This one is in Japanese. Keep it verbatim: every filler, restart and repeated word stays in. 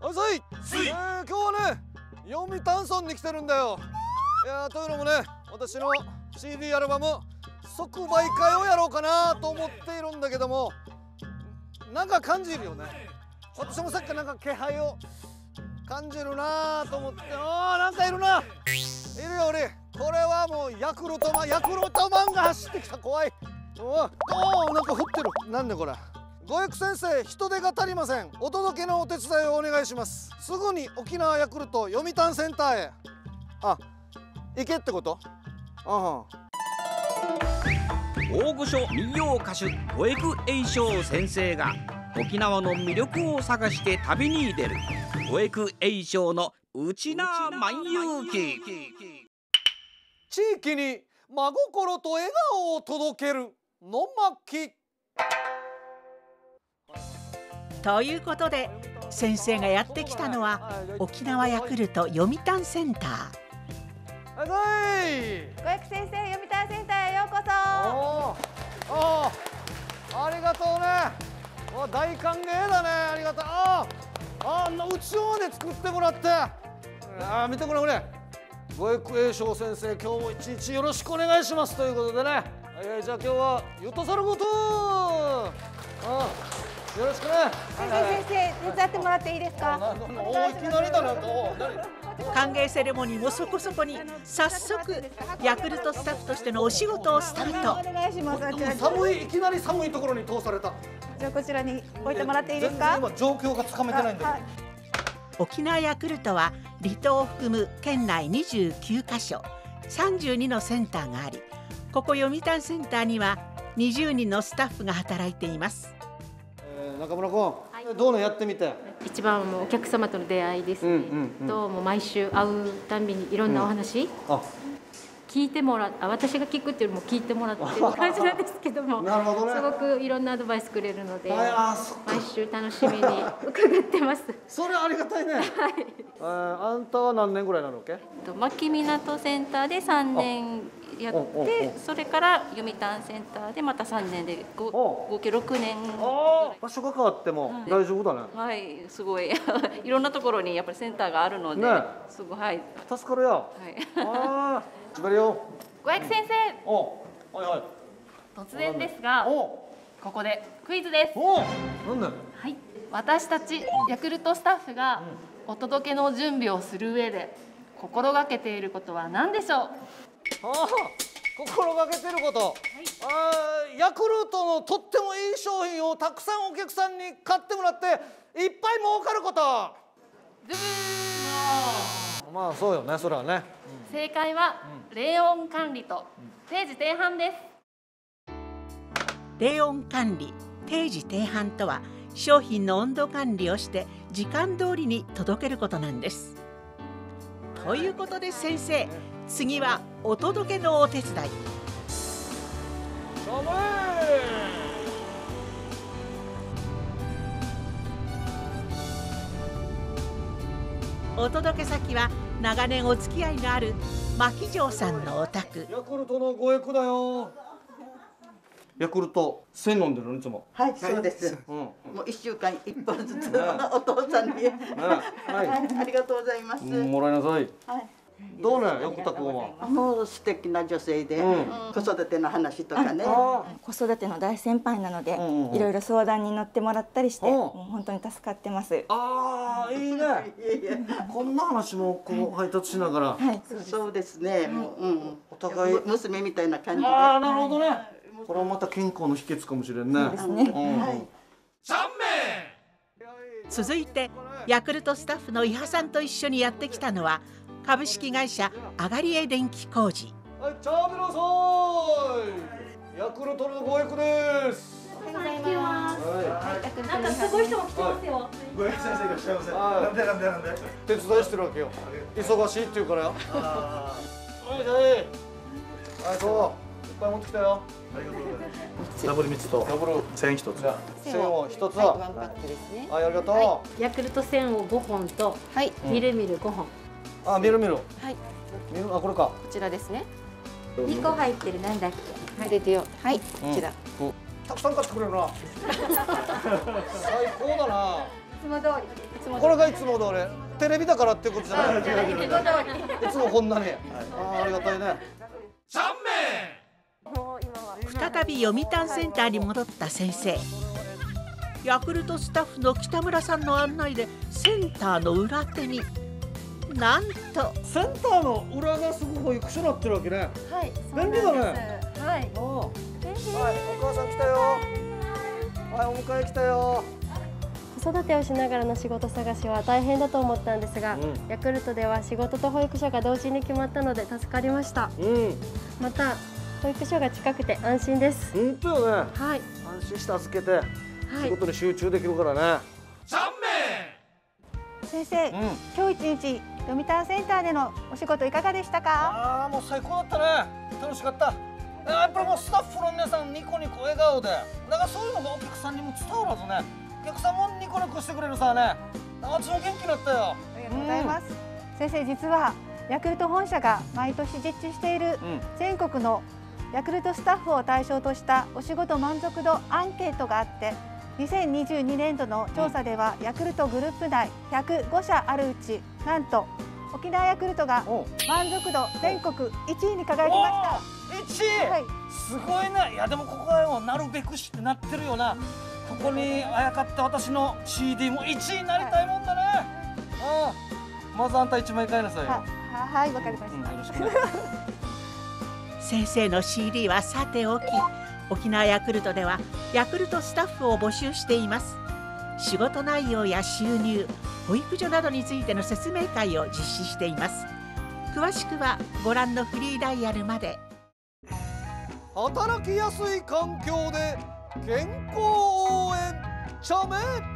はいさい、えー、今日はね読谷村に来てるんだよ。いやーというのもね、私の シーディー アルバム即売会をやろうかなと思っているんだけども、なんか感じるよね。私もさっきなんか気配を感じるなと思って、あーなんかいるな、いるよ俺。これはもうヤクルトマンヤクルトマンが走ってきた。怖い。おお、なんか降ってる。なんでこれ。ご育先生、人手が足りません。お届けのお手伝いをお願いします。すぐに沖縄ヤクルト読谷センターへ。あ、行けってこと？ああ。 大御所民謡歌手五育栄翔先生が沖縄の魅力を探して旅に出る五育栄翔のうちな万有記。 地域に真心と笑顔を届けるの巻。 ということで先生がやってきたのは沖縄ヤクルト読谷センター。 はいはい。 五育先生、読谷センターへようこそ。 ああ、ありがとうね。わ、大歓迎だね。ありがとう。ああ、あんなうちわで作ってもらって。ああ、見てこれこれ。五育栄翔先生、今日も一日よろしくお願いしますということでね。えー、じゃあ今日はゆとさること。ああ、よろしくね。 先生、先生、手伝ってもらっていいですか。 お、いきなりだなんか。お、何。 歓迎セレモニーもそこそこに早速ヤクルトスタッフとしてのお仕事をスタート。 お願いします。 寒い、いきなり寒いところに通された。 じゃあこちらに置いてもらっていいですか。 今状況がつかめてないんだけど。 沖縄ヤクルトは離島を含む県内にじゅうきゅうかしょさんじゅうにのセンターがあり、ここ読谷センターにはにじゅうにんのスタッフが働いています。 えー、中村君、はい、どうのやってみて。 一番もうお客様との出会いですね。うんうんうん、ともう毎週会うたんびにいろんなお話、うん、あ聞いてもらあ私が聞くっていうよりも聞いてもらってる感じなんですけどもなるほど、ね、すごくいろんなアドバイスくれるので毎週楽しみに伺ってます。 それありがたいね。はい、えー、あんたは何年ぐらいなのっけ。 牧港センターでさんねんやってそれから読谷センターでまたさんねんで合計ろくねん。 場所が変わっても大丈夫だね。 はい、はい、すごいいろんなところにやっぱりセンターがあるので、ね、すごい、はい、 助かるよ。はい、ああ、縛りよ。 五育先生。 お、はいはい。 突然ですが、ここでクイズです。 お、なんだ。 はい、私たちヤクルトスタッフがお届けの準備をする上で心がけていることは何でしょう。 ああ、心がけてること、はい、あヤクルトのとってもいい商品をたくさんお客さんに買ってもらっていっぱい儲かること。 ブブー。 まあそうよね、それはね。 正解は冷温管理と定時定販です。 冷温管理、定時定販とは商品の温度管理をして時間通りに届けることなんです。ということで先生、次はお届けのお手伝い。お届け先は長年お付き合いのある牧場さんのお宅。 ヤクルトの五育だよ。ヤクルト線飲んでるのいつも。 はい、そうです。うん、もう一週間一本ずつお父さんに。はい、ありがとうございます。 もらいなさい。はい。どうね、横田君は。 もう素敵な女性で、子育ての話とかね。 子育ての大先輩なので、いろいろ相談に乗ってもらったりして、もう本当に助かってます。 ああ、いいね。こんな話もこう配達しながら。はい、 そうですね。うん、お互い娘みたいな感じで。 ああ、なるほどね。これはまた健康の秘訣かもしれんね。 そうですね。はい。 三名。続いてヤクルトスタッフの伊波さんと一緒にやってきたのは。株式会社あがりえ電気工事。 はい、チャーメラさん。ヤクルトの五育です。 おはようございます。なんかすごい人も来てますよ。 五育先生が来てますよ。なんでなんでなんで。 手伝いしてるわけよ。忙しいって言うからよ。はいはい。はい、そう。いっぱい持ってきたよ。 ありがとうございます。ダブル三つとダブル線一つ。 線を一つは。ワンパックですね。はい、ありがとう。ヤクルト線を五本と、はい、みるみる五本。 あ、見る見る。 はい。 見る、あ、これか。 こちらですね。二個入ってる、なんだっけ。入れてよ。はい、こちら。 たくさん買ってくれるな。最高だな。 つも通り。 これがいつも通り。テレビだからってことじゃない。いつもこんなに。あありがたいね。 再び読谷センターに戻った先生。ヤクルトスタッフの北村さんの案内でセンターの裏手になんとセンターの裏がすごく保育所になってるわけね。 はい。 便利だね。 はい。 はい、お母さん来たよ。はい、お迎え来たよ。 子育てをしながらの仕事探しは大変だと思ったんですが、うん、ヤクルトでは仕事と保育所が同時に決まったので助かりました。うん、また保育所が近くて安心です。 本当よね。 はい。 安心して預けて仕事に集中できるからね。はい、 先生、うん、今日一日読谷センターでのお仕事いかがでしたか？ ああ、もう最高だったね。楽しかった。やっぱりもうスタッフの皆さんニコニコ笑顔で、なんかそういうのがお客さんにも伝わらずね。お客さんもニコニコしてくれるさね。私も元気になったよ。 ありがとうございます。うん、先生、実はヤクルト本社が毎年実施している全国のヤクルトスタッフを対象としたお仕事満足度アンケートがあって、にせんにじゅうにねんどの調査では、ヤクルトグループ内ひゃくごしゃあるうち、なんと沖縄ヤクルトが満足度全国いちいに輝きました。 いちい、はい、すごいね。いやでもここはもうなるべくしてなってるよな。ここにあやかって私の シーディー もいちいになりたいもんだね。はい、うん、まずあんたいちまい買いなさいよ。は、 はい、わかりました。うん、よろしくね。 先生の シーディー はさておき、沖縄ヤクルトではヤクルトスタッフを募集しています。仕事内容や収入、保育所などについての説明会を実施しています。詳しくはご覧のフリーダイヤルまで。 働きやすい環境で健康応援チャメ